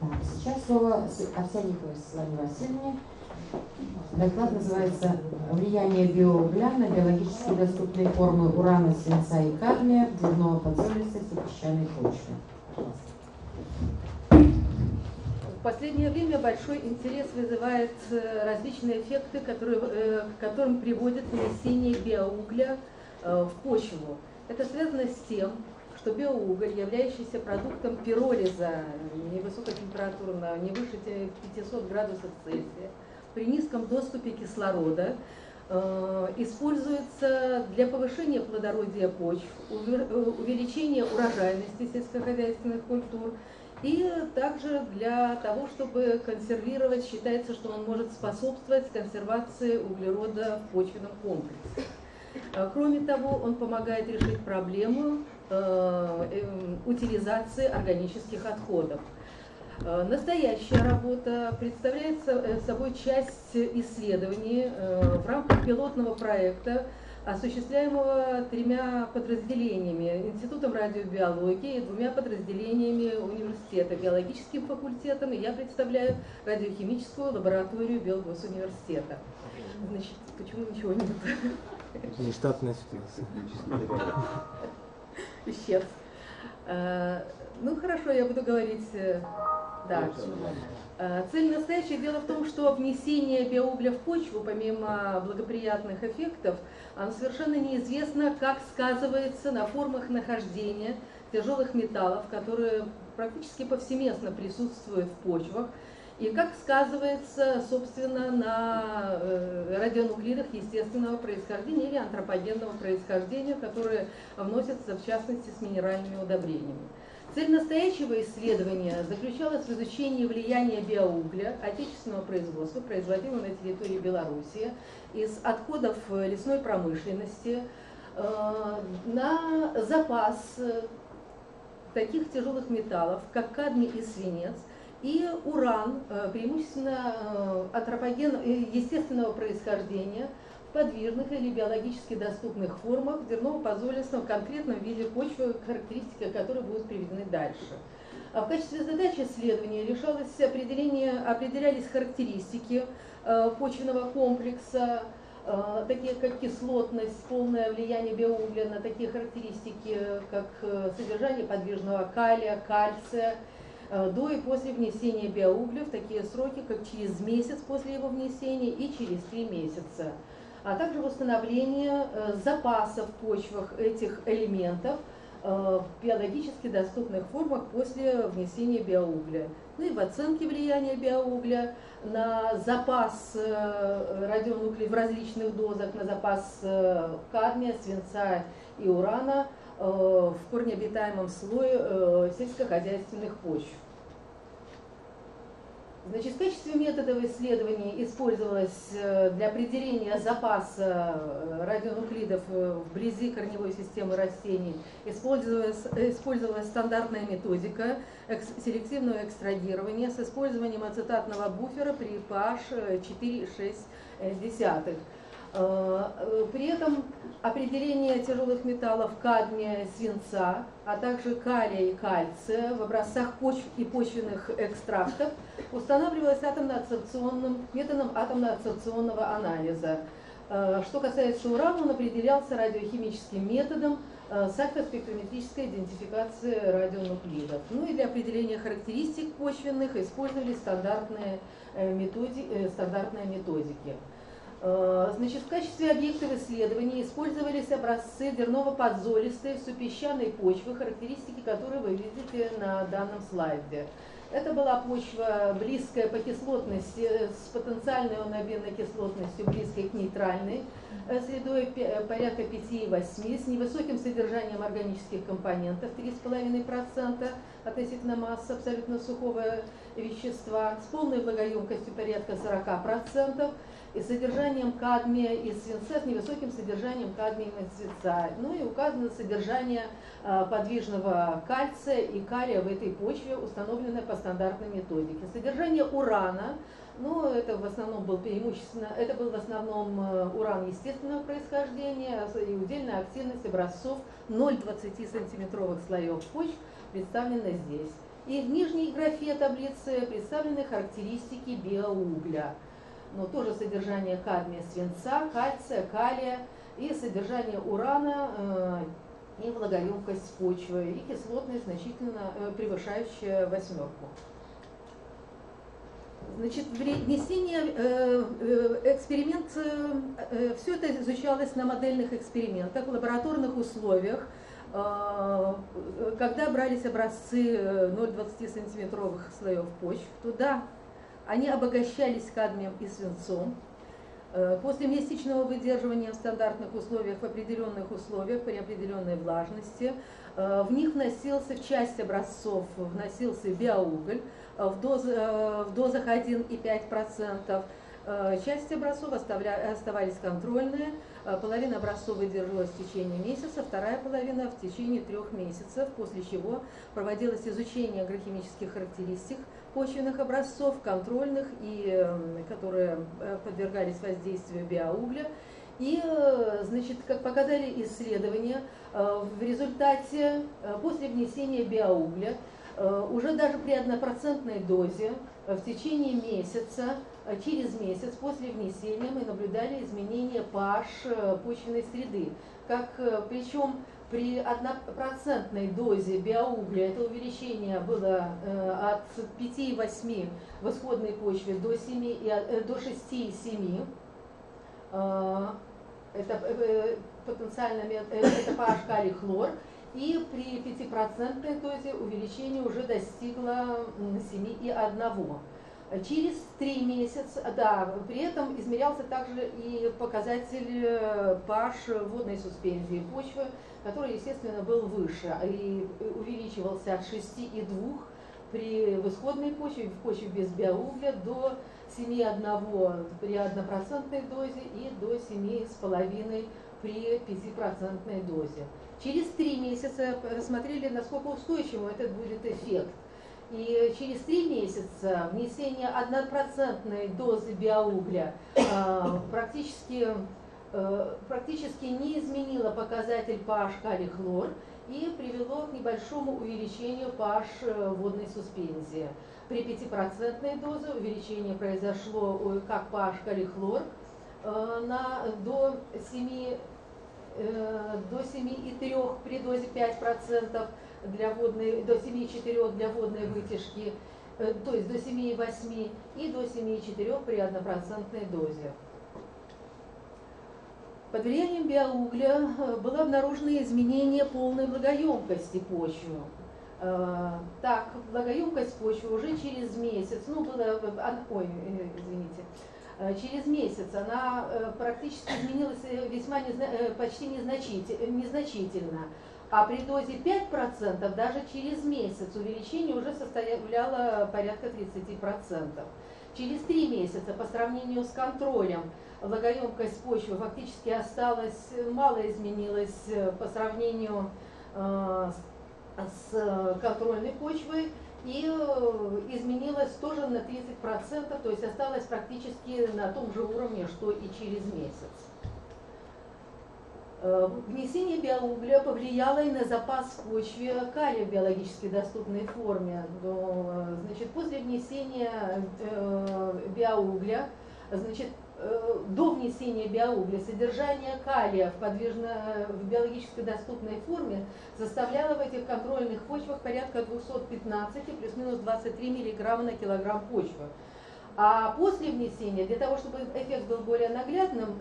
Так, сейчас слово Овсянниковой Светлане Васильевне. Доклад называется «Влияние биоугля на биологически доступные формы урана, свинца и кадмия, дневного подзолистости песчаной почвы». В последнее время большой интерес вызывает различные эффекты, к которым приводит внесение биоугля в почву. Это связано с тем, что биоуголь, являющийся продуктом пиролиза невысокотемпературного, не выше 500 градусов Цельсия, при низком доступе кислорода, используется для повышения плодородия почв, увеличения урожайности сельскохозяйственных культур и также для того, чтобы консервировать, считается, что он может способствовать консервации углерода в почвенном комплексе. Кроме того, он помогает решить проблему утилизации органических отходов. Настоящая работа представляет собой часть исследований в рамках пилотного проекта, осуществляемого 3 подразделениями: Институтом радиобиологии и 2 подразделениями университета, биологическим факультетом, и я представляю радиохимическую лабораторию Белгосуниверситета. Значит, почему ничего нет? Нештатная ситуация. Исчез. Ну хорошо, я буду говорить дальше. Цель настоящая. Дело в том, что внесение биоугля в почву, помимо благоприятных эффектов, оно совершенно неизвестно, как сказывается на формах нахождения тяжелых металлов, которые практически повсеместно присутствуют в почвах, и как сказывается, собственно, на радионуклидах естественного происхождения или антропогенного происхождения, которые вносятся, в частности, с минеральными удобрениями. Цель настоящего исследования заключалась в изучении влияния биоугля отечественного производства, производимого на территории Беларуси, из отходов лесной промышленности, на запас таких тяжелых металлов, как кадмий и свинец, и уран, преимущественно естественного происхождения, в подвижных или биологически доступных формах дерново-подзолистного в конкретном виде почвы, характеристики которой будут приведены дальше. В качестве задач исследования определялись характеристики почвенного комплекса, такие как кислотность, полное влияние биоугля на такие характеристики, как содержание подвижного калия, кальция, до и после внесения биоугля в такие сроки, как через месяц после его внесения и через 3 месяца, а также восстановление запасов в почвах этих элементов в биологически доступных формах после внесения биоугля. Ну и в оценке влияния биоугля на запас радионуклидов в различных дозах, на запас кадмия, свинца и урана в корнеобитаемом слое сельскохозяйственных почв. Значит, в качестве методов исследований использовалось для определения запаса радионуклидов вблизи корневой системы растений, использовалась стандартная методика селективного экстрагирования с использованием ацетатного буфера при pH 4,6. При этом определение тяжелых металлов кадмия, свинца, а также калия и кальция в образцах почв и почвенных экстрактов устанавливалось методом атомно-адсорбционного анализа. Что касается урана, он определялся радиохимическим методом с актоспектрометрической идентификацией радионуклидов. Ну и для определения характеристик почвенных использовались стандартные методики. Значит, в качестве объектов исследований использовались образцы дерново-подзолистой супесчаной почвы, характеристики которой вы видите на данном слайде. Это была почва близкая по кислотности, с потенциальной онобинной кислотностью, близкой к нейтральной, средой порядка 5,8, с невысоким содержанием органических компонентов 3,5% относительно массы абсолютно сухого вещества, с полной влагоемкостью порядка 40%, и содержанием кадмия и свинца, с невысоким содержанием кадмия и свинца. Ну и указано содержание подвижного кальция и калия в этой почве, установленное по стандартной методике. Содержание урана, ну это в основном был уран естественного происхождения, и удельная активность образцов 0,20 сантиметровых слоев почв представлена здесь. И в нижней графе таблицы представлены характеристики биоугля. Но тоже содержание кадмия, свинца, кальция, калия и содержание урана и влагоемкость почвы, и кислотность значительно превышающая 8. Значит, внесение эксперимент, все это изучалось на модельных экспериментах, в лабораторных условиях, когда брались образцы 0,20 сантиметровых слоев почв, туда они обогащались кадмием и свинцом. После месячного выдерживания в стандартных условиях, в определенных условиях, при определенной влажности, в них вносился, в часть образцов вносился биоуголь в дозах 1,5%. Часть образцов оставались контрольные, половина образцов выдерживалась в течение месяца, вторая половина в течение 3 месяцев, после чего проводилось изучение агрохимических характеристик почвенных образцов, контрольных, и которые подвергались воздействию биоугля. И, значит, как показали исследования, в результате, после внесения биоугля, уже даже при 1% дозе в течение месяца, через месяц после внесения мы наблюдали изменения pH почвенной среды. Причем при 1% дозе биоугля это увеличение было от 5,8 в исходной почве до 6,7. Это потенциально это pH калий-хлор. И при 5% дозе увеличение уже достигло 7,1. Через 3 месяца, да, при этом измерялся также и показатель pH водной суспензии почвы, который, естественно, был выше и увеличивался от 6,2 в исходной почве, в почве без биоугля, до 7,1 при 1% дозе и до 7,5 при 5% дозе. Через 3 месяца рассмотрели, насколько устойчивым этот будет эффект. И через 3 месяца внесение 1% дозы биоугля практически не изменило показатель pH калий-хлор и привело к небольшому увеличению pH водной суспензии. При 5% дозе увеличение произошло как pH калий-хлор до 7,3 при дозе 5% для водной, до 7,4 для водной вытяжки, то есть до 7,8 и до 7,4 при 1% дозе. Под влиянием биоугля было обнаружено изменение полной влагоемкости почвы. Так, влагоемкость почвы уже через месяц, через месяц она практически изменилась почти незначительно. А при дозе 5% даже через месяц увеличение уже составляло порядка 30%. Через 3 месяца по сравнению с контролем влагоемкость почвы фактически осталась, мало изменилась по сравнению с контрольной почвой и изменилась тоже на 30%, то есть осталась практически на том же уровне, что и через месяц. Внесение биоугля повлияло и на запас в почве калия в биологически доступной форме. Значит, после внесения биоугля, значит, до внесения биоугля содержание калия в биологически доступной форме составляло в этих контрольных почвах порядка 215 плюс-минус 23 мг на килограмм почвы. А после внесения, для того, чтобы эффект был более наглядным,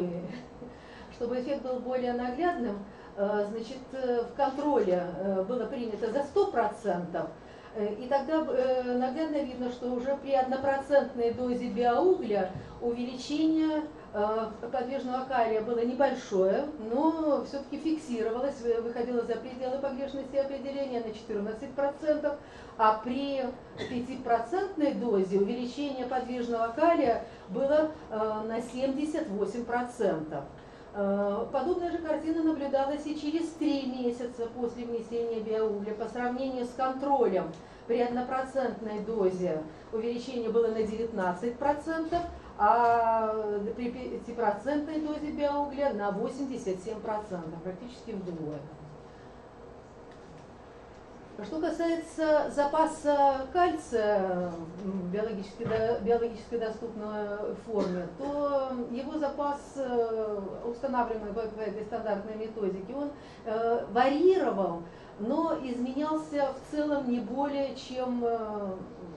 значит, в контроле было принято за 100%, и тогда наглядно видно, что уже при 1% дозе биоугля увеличение подвижного калия было небольшое, но все-таки фиксировалось, выходило за пределы погрешности определения на 14%, а при 5% дозе увеличение подвижного калия было на 78%. Подобная же картина наблюдалась и через 3 месяца после внесения биоугля. По сравнению с контролем при 1% дозе увеличение было на 19%, а при 5% дозе биоугля на 87%, практически вдвое. Что касается запаса кальция в биологически доступной форме, то его запас, устанавливаемый по этой стандартной методике, он варьировал, но изменялся в целом не более чем на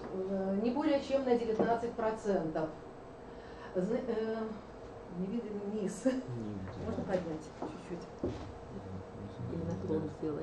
19%. Не видно низ. Можно поднять чуть-чуть? Или наклон сделать?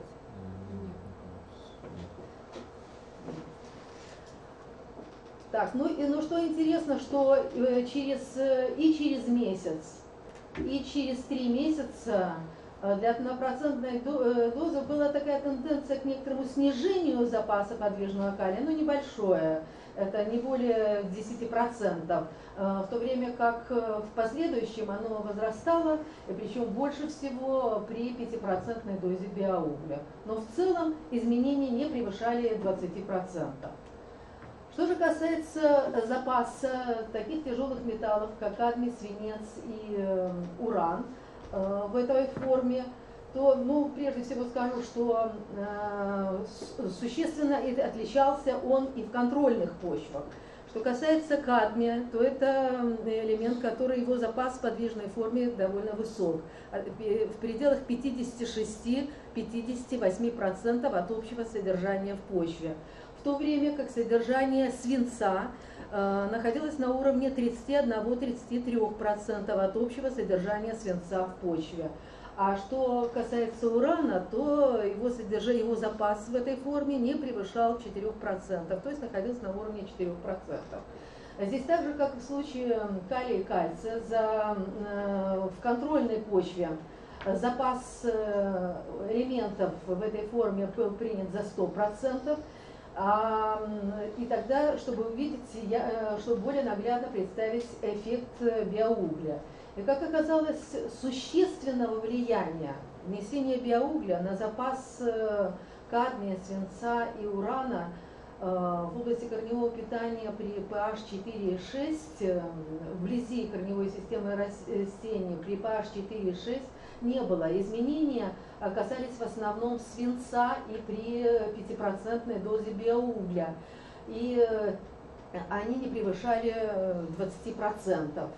Так, ну что интересно, что через месяц, и через 3 месяца для однопроцентной дозы была такая тенденция к некоторому снижению запаса подвижного калия, но небольшое, это не более 10%, в то время как в последующем оно возрастало, и причем больше всего при 5% дозе биоугля. Но в целом изменения не превышали 20%. Что же касается запаса таких тяжелых металлов, как кадмий, свинец и уран в этой форме, то, прежде всего скажу, что существенно отличался он и в контрольных почвах. Что касается кадмия, то это элемент, который его запас в подвижной форме довольно высок, в пределах 56-58% от общего содержания в почве. В то время как содержание свинца находилось на уровне 31-33% от общего содержания свинца в почве. А что касается урана, то его запас в этой форме не превышал 4%, то есть находился на уровне 4%. Здесь так же, как и в случае калия и кальция, в контрольной почве запас элементов в этой форме был принят за 100%. И тогда, чтобы увидеть, чтобы более наглядно представить эффект биоугля. И как оказалось, существенного влияния внесения биоугля на запас кадмия, свинца и урана в области корневого питания при pH 4,6 вблизи корневой системы растений при pH 4,6 не было. Изменения касались в основном свинца и при 5% дозе биоугля. И они не превышали 20%.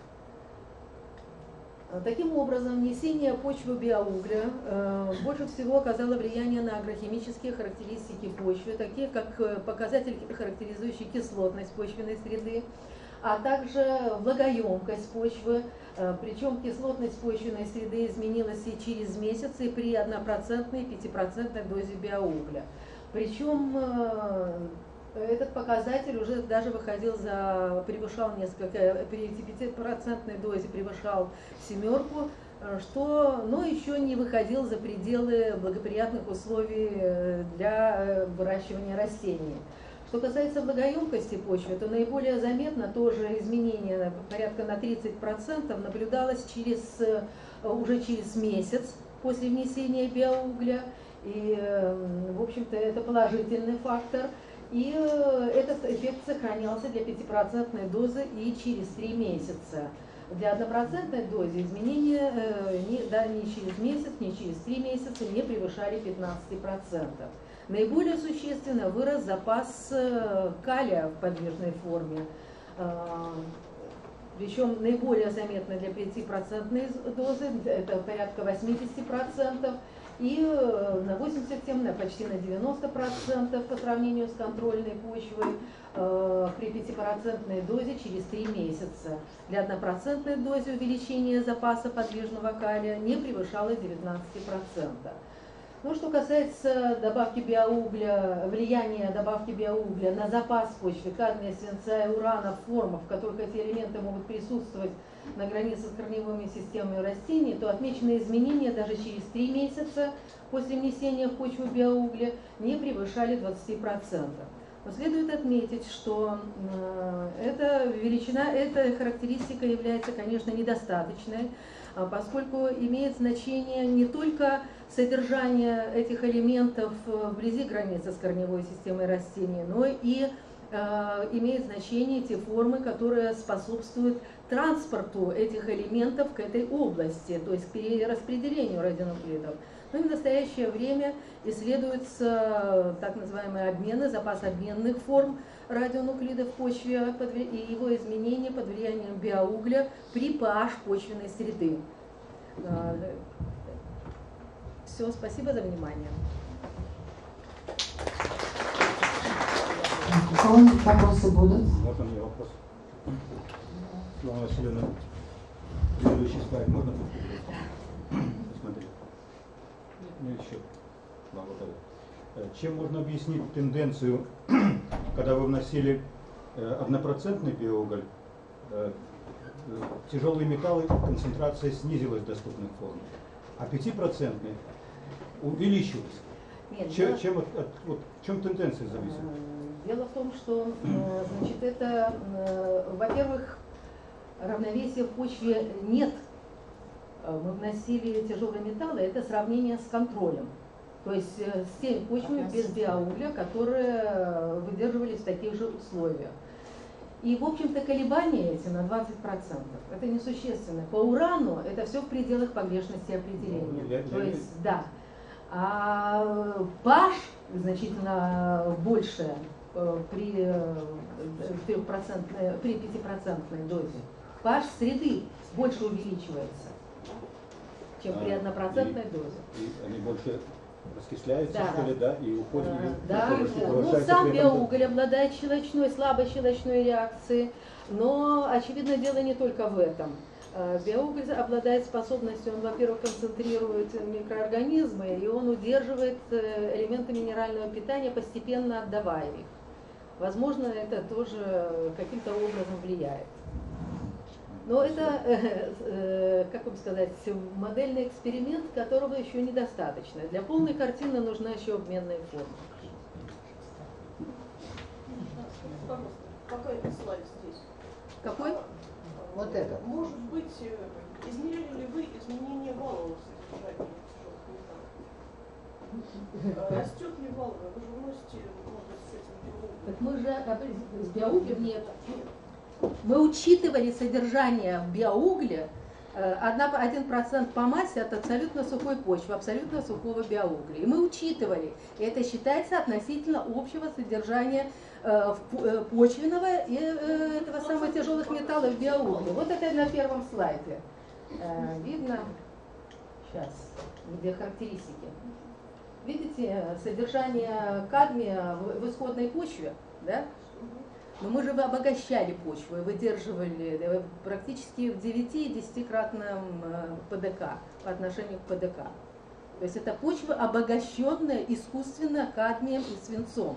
Таким образом, внесение почвы биоугля больше всего оказало влияние на агрохимические характеристики почвы, такие как показатель, характеризующий кислотность почвенной среды, а также влагоемкость почвы, причем кислотность почвенной среды изменилась и через месяц, и при 1% и 5% дозе биоугля. Причем этот показатель уже даже превышал несколько, при 5% дозе превышал 7, но еще не выходил за пределы благоприятных условий для выращивания растений. Что касается влагоемкости почвы, то наиболее заметно тоже изменение порядка на 30% наблюдалось уже через месяц после внесения биоугля. И, в общем-то, это положительный фактор. И этот эффект сохранялся для 5% дозы и через 3 месяца. Для 1% дозы изменения ни через месяц, ни через 3 месяца не превышали 15%. Наиболее существенно вырос запас калия в подвижной форме. Причем наиболее заметно для 5% дозы, это порядка 80%. И на 87%, почти на 90% по сравнению с контрольной почвой при 5% дозе через 3 месяца. Для 1% дозе увеличение запаса подвижного калия не превышало 19%. Что касается добавки биоугля, влияния добавки биоугля на запас почвы кадмия, свинца и урана в формах, в которых эти элементы могут присутствовать на границе с корневыми системами растений, то отмеченные изменения даже через 3 месяца после внесения в почву биоугля не превышали 20%. Но следует отметить, что эта характеристика является, конечно, недостаточной, поскольку имеет значение не только содержание этих элементов вблизи границы с корневой системой растений, но и имеет значение те формы, которые способствуют транспорту этих элементов к этой области, то есть к перераспределению радионуклидов. Но и в настоящее время исследуются так называемые обмены, запас обменных форм радионуклидов в почве и его изменения под влиянием биоугля при pH почвенной среды. Все, спасибо за внимание. У кого-нибудь вопросы будут? Можно мне вопрос? Светлана Васильевна, предыдущий слайд можно посмотреть? Ну еще. Благодарю. Чем можно объяснить тенденцию, когда вы вносили 1% биоуголь, тяжелые металлы, концентрация снизилась в доступных формах, а 5% увеличилась? Нет, в чем тенденция зависит? Дело в том, что, значит, это, во-первых, равновесия в почве нет. Мы вносили тяжелые металлы, это сравнение с контролем. То есть с теми почвами без биоугля, которые выдерживались в таких же условиях. И, в общем-то, колебания эти на 20%, это несущественно. По урану это все в пределах погрешности определения. То есть, да. А pH значительно больше при 5% дозе. pH среды больше увеличивается, чем при 1% дозе. И они больше раскисляются, да, что ли, да, и уходят. Да, ну, сам биоуголь обладает щелочной, слабой щелочной реакцией, но, очевидно, дело не только в этом. Биоуголь обладает способностью, он, во-первых, концентрирует микроорганизмы, и он удерживает элементы минерального питания, постепенно отдавая их. Возможно, это тоже каким-то образом влияет. Но это, как вам сказать, модельный эксперимент, которого еще недостаточно. Для полной картины нужна еще обменная форма. Какой это слайд здесь? Какой? Вот это. Может быть, измерили ли вы изменение валового содержания тяжелых металлов? Растет ли валовое? Вы же вносите, может быть, с этим биоуглем. Так мы же с биоуглем нет. Мы учитывали содержание в биоугле 1% по массе от абсолютно сухой почвы, абсолютно сухого биоугля. И мы учитывали. И это считается относительно общего содержания почвенного и этого самого тяжелых металлов в биоугле. Вот это на первом слайде. Видно? Сейчас, где характеристики. Видите содержание кадмия в исходной почве, да? Но мы же обогащали почву и выдерживали практически в 9-10-кратном ПДК по отношению к ПДК. То есть это почва, обогащенная искусственно кадмием и свинцом.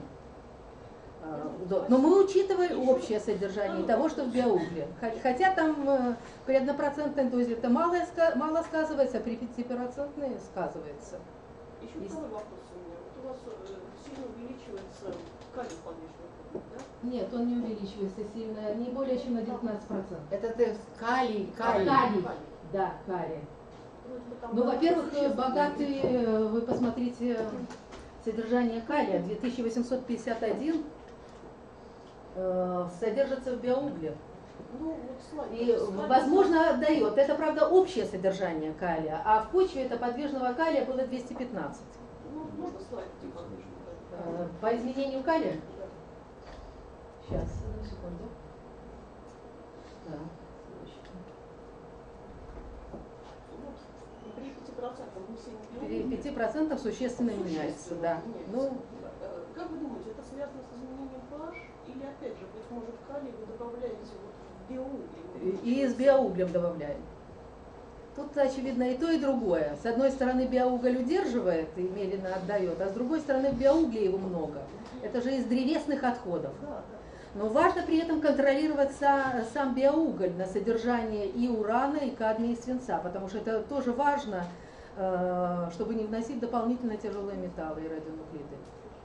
Но мы учитывали общее содержание того, что в биоугле. Хотя там при 1% дозе это мало сказывается, а при 5% сказывается. Еще второй вопрос у меня. Вот у вас сильно увеличивается калий в подвижной форме, да? Нет, он не увеличивается сильно, не более чем на 19%. Это калий. Да, калий. Ну, во-первых, богатый, вы посмотрите содержание калия, 2851 содержится в биоугле. Ну, вот И, возможно, отдает. Это, правда, общее содержание калия, а в почве это подвижного калия было 215. Ну, можно слайд где подвижный? По изменению калия? Сейчас, одну секунду. Да. При 5% существенно меняется, да. Ну, как вы думаете, это связано с изменением pH? Или опять же, быть может, калий вы добавляете вот в биоугле? И с биоуглем добавляем. Тут, очевидно, и то, и другое. С одной стороны, биоуголь удерживает и медленно отдает, а с другой стороны, в биоугле его много. Это же из древесных отходов. Но важно при этом контролировать сам биоуголь на содержание и урана, и кадмия, и свинца, потому что это тоже важно, чтобы не вносить дополнительно тяжелые металлы и радионуклиды.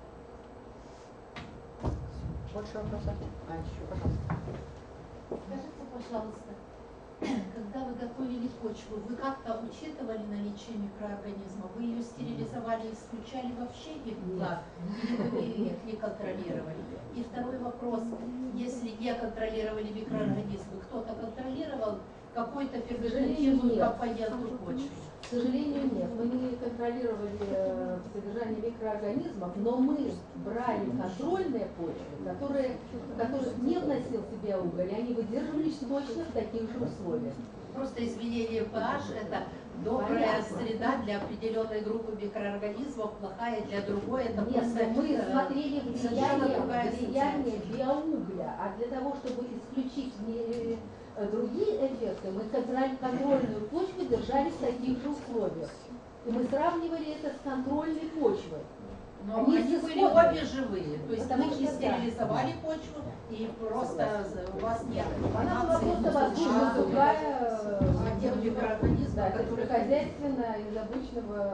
Больше вопросов? Еще, пожалуйста. Скажите, пожалуйста, когда вы готовили почву, вы как-то учитывали наличие микроорганизмов? Вы ее стерилизовали, исключали вообще их вклад? Или вы их не контролировали? И второй вопрос, если не контролировали микроорганизмы, кто-то контролировал, какой-то сожалению, ферментативную нет. компоненту почвы? К сожалению, нет. Мы не контролировали содержание микроорганизмов, но мы брали контрольные почвы, которые не вносился биоуголь, и они выдерживались точно в таких же условиях. Просто изменение pH – это добрая среда для определенной группы микроорганизмов, плохая для другой. Это Нет, просто, но мы смотрели совершенно другая влияние биоугля, а для того, чтобы исключить другие эффекты, мы контрольную почву держали в таких же условиях. И мы сравнивали это с контрольной почвой. но они были обе живые, то есть Потому вы не что, да. стерилизовали почву, и просто у вас нет Она была информации просто воздушно сухая, о тех микроорганизмах, да, которые... хозяйственно из обычного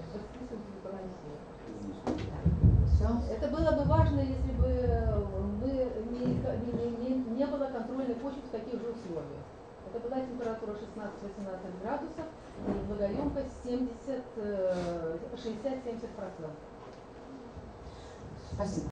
Все. Это было бы важно, если бы не было контрольной почвы в таких же условиях. Это была температура 16-18 градусов и влагоемкость 60-70%. Спасибо.